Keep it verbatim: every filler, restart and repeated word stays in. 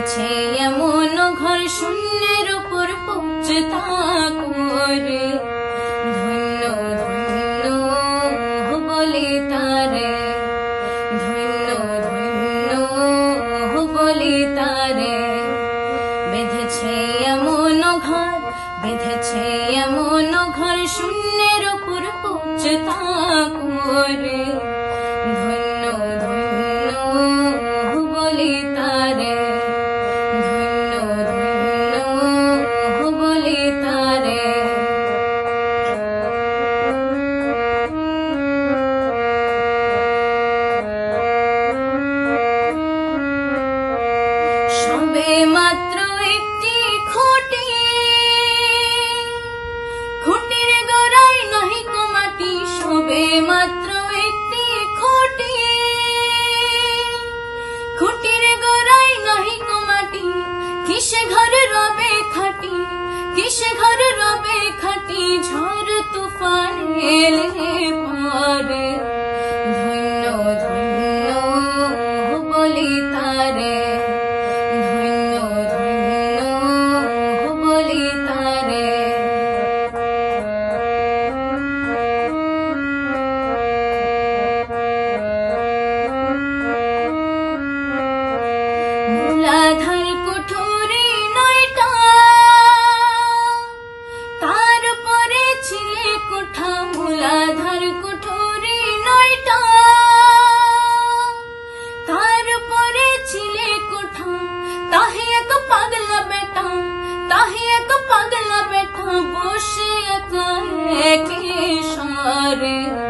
বেঁধেছে এমন ঘর শূন্যের উপর পৌঁছতা করে ধন্য ধন্য বলি তারে ধন্য ধন্য বলি তারে বেঁধেছে এমন ঘর বেঁধেছে এমন ঘর শূন্যের উপর পৌঁছতা করে ধন্য ধন্য বলি তারে ধন্য ধন্য বলি তারে সবে মাত্র একটি খুঁটি খুঁটির গোড়ায় নাহি মাটি সবে মাত্র একটি খুঁটি খুঁটির গোড়ায় নাহি মাটি কিসে ঘর রবে খাটি কিসে ঘর রবে খাটি ঝড় তুফান এলে পারে ধন্য ধন্য বলি তারে ধন্য ধন্য বলি তারে মূলাধার কুঠুরি নয়টা তার পরে ছিলে কোঠা মূলাধার কুঠুরি নয়টা তার পরে ছিলে কোঠা তাহে এক পাগলা বেটা তাহে এক পাগলা বেটা বসে একা একে সারে